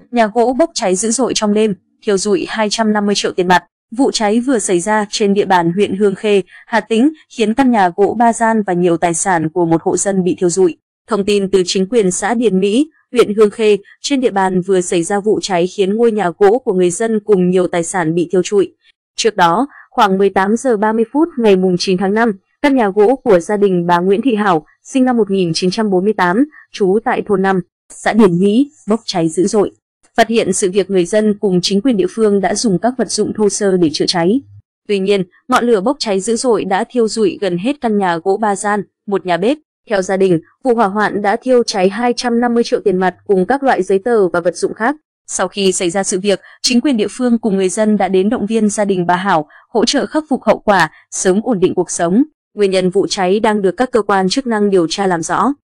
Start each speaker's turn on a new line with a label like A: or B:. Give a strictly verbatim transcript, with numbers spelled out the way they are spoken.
A: Nhà gỗ bốc cháy dữ dội trong đêm, thiêu rụi hai trăm năm mươi triệu tiền mặt. Vụ cháy vừa xảy ra trên địa bàn huyện Hương Khê, Hà Tĩnh, khiến căn nhà gỗ ba gian và nhiều tài sản của một hộ dân bị thiêu rụi. Thông tin từ chính quyền xã Điền Mỹ, huyện Hương Khê, trên địa bàn vừa xảy ra vụ cháy khiến ngôi nhà gỗ của người dân cùng nhiều tài sản bị thiêu rụi. Trước đó, khoảng mười tám giờ ba mươi phút ngày chín tháng năm, căn nhà gỗ của gia đình bà Nguyễn Thị Hảo, sinh năm một nghìn chín trăm bốn mươi tám, trú tại thôn năm, xã Điền Mỹ, bốc cháy dữ dội. Phát hiện sự việc, người dân cùng chính quyền địa phương đã dùng các vật dụng thô sơ để chữa cháy. Tuy nhiên, ngọn lửa bốc cháy dữ dội đã thiêu rụi gần hết căn nhà gỗ ba gian, một nhà bếp. Theo gia đình, vụ hỏa hoạn đã thiêu cháy hai trăm năm mươi triệu tiền mặt cùng các loại giấy tờ và vật dụng khác. Sau khi xảy ra sự việc, chính quyền địa phương cùng người dân đã đến động viên gia đình bà Hảo, hỗ trợ khắc phục hậu quả, sớm ổn định cuộc sống. Nguyên nhân vụ cháy đang được các cơ quan chức năng điều tra làm rõ.